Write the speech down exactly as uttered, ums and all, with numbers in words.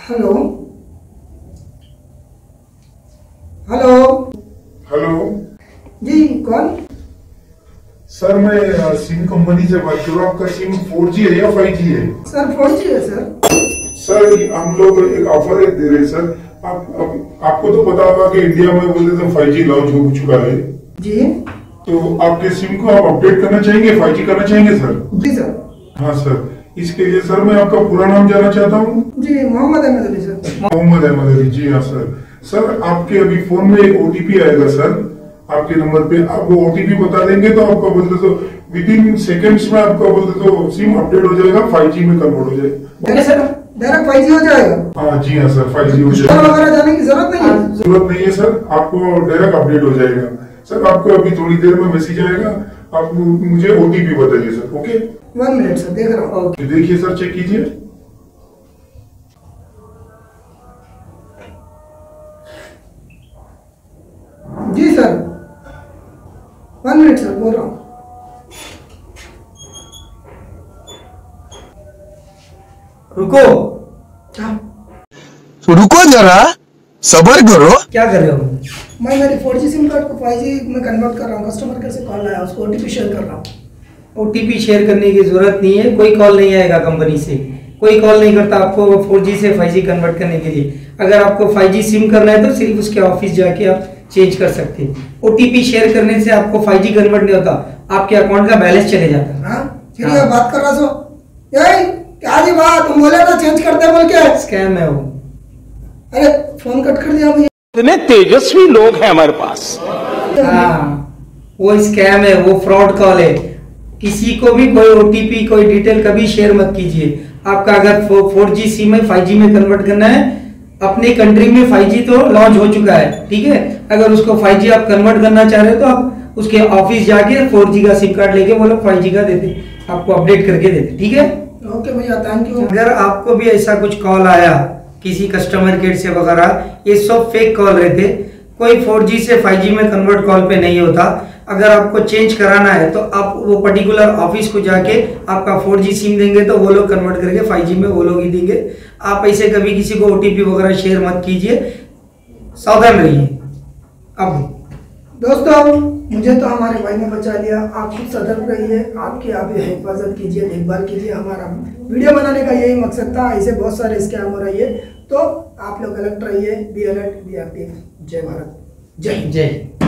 Hello hello hello जी, कौन? Sir मैं SIM company से बात कर रहा हूँ। आपका सिम फोर जी है या फाइव जी है? सर फोर जी है सर। सर हम लोग एक ऑफर दे रहे हैं सर। आप, आप आपको तो पता होगा कि इंडिया में बोलते तो फाइव जी लॉन्च हो चुका है जी। तो आपके सिम को आप अपडेट करना चाहेंगे, फाइव जी करना चाहेंगे सर? जी सर। हाँ सर, इसके लिए सर मैं आपका पूरा नाम जानना चाहता हूँ। जी, मोहम्मद अहमद अली सर। मोहम्मद अहमद अली, जी हाँ सर। सर आपके अभी फोन में एक ओटीपी आएगा सर आपके नंबर पे। आप वो ओटीपी बता देंगे तो आपका बोलते तो विद इन सेकेंड्स में आपका बोलते तो सिम अपडेट हो जाएगा, फाइव जी में कन्वर्ट हो जाएगा। सर डायरेक्ट फाइव जी हो जाएगा? हाँ जी हाँ सर, फाइव जी हो जाएगा। वगैरह जाने की जरूरत नहीं है? जरूरत नहीं है सर, आपको डायरेक्ट अपडेट हो जाएगा। सर आपको अभी थोड़ी देर में मैसेज आएगा, आप मुझे ओटीपी बताइए sir. Okay, one minute sir, देख रहा हूँ। ओके देखिए सर, चेक कीजिए। जी सर, वन मिनट सर, बोल रहा हूँ। रुको। क्या? तो रुको जरा, सबर करो। क्या कर रहे हो? मैं मेरी फोर जी सिम कार्ड को फाइव जी में कन्वर्ट कर रहा हूँ। कस्टमर केयर से कॉल आया, उसको ओटीपी शेयर कर रहा हूँ। ओटीपी शेयर करने की जरूरत नहीं है, कोई कॉल नहीं आएगा कंपनी से, कोई कॉल नहीं करता आपको फोर जी से फाइव जी कन्वर्ट करने के लिए। अगर आपको फाइव जी सिम करना है तो सिर्फ उसके ऑफिस जाके आप चेंज कर सकते हैं। ओटीपी शेयर करने से आपको फाइव जी कन्वर्ट नहीं होता, आपके अकाउंट का बैलेंस चले जाता है। हाँ, फिर ये बात कर रहा सो यही क्या जी बात, तुम बोले ना चेंज करते बोल के। स्कैम है वो। अरे फोन कट कर दिया मुझे। इतने तेजस्वी लोग हैं हमारे पास। हाँ, वो स्कैम है, वो फ्रॉड कॉल है। किसी को भी कोई ओटीपी कोई डिटेल कभी शेयर मत कीजिए। आपका अगर फोर जी सिम है फाइव जी में कन्वर्ट करना है, अपनी कंट्री में फाइव जी तो लॉन्च हो चुका है, ठीक है। अगर उसको फाइव जी आप कन्वर्ट करना चाह रहे हो तो आप उसके ऑफिस जाके फोर जी का सिम कार्ड लेके वो लोग फाइव जी का देते, आपको अपडेट करके देते, ठीक है। ओके भैया, थैंक यू। अगर आपको भी ऐसा कुछ कॉल आया किसी कस्टमर केयर से वगैरह, ये सब फेक कॉल रहते, कोई फोर जी से फाइव जी में कन्वर्ट कॉल पे नहीं होता। अगर आपको चेंज कराना है तो आप वो पर्टिकुलर ऑफिस को जाके आपका फोर जी सिम देंगे तो वो लोग कन्वर्ट करके फाइव जी में वो लोग ही देंगे। आप ऐसे कभी किसी को ओटीपी वगैरह शेयर मत कीजिए, सावधान रहिए। अब दोस्तों, मुझे तो हमारे भाई ने बचा लिया। आप खुद सतर्क रहिए, आपकी आप हिफाजत कीजिए, देखभाल कीजिए। हमारा वीडियो बनाने का यही मकसद था। ऐसे बहुत सारे स्कैम हो रही है, तो आप लोग अलर्ट रहिए, बी अलर्ट, बी एक्टिव। जय भारत, जय हिंद। जय